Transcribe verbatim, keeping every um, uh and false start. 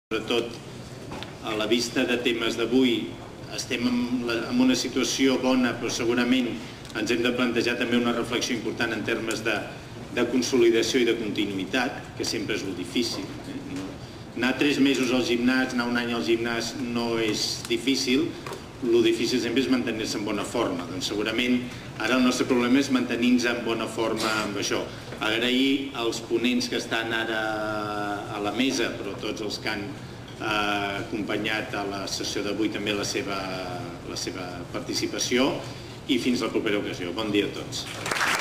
Sobretot a la vista de temes d'avui estem en una situació bona, però segurament ens hem de plantejar també una reflexió important en termes de consolidació i de continuïtat, que sempre és el difícil. Anar tres mesos al gimnàs, anar un any al gimnàs no és difícil, el difícil sempre és mantenir-se en bona forma. Doncs segurament ara el nostre problema és mantenir-nos en bona forma amb això. Agrair als ponents que estan ara a la mesa, però tots els que han acompanyat a la sessió d'avui també la seva participació, i fins la propera ocasió. Bon dia a tots.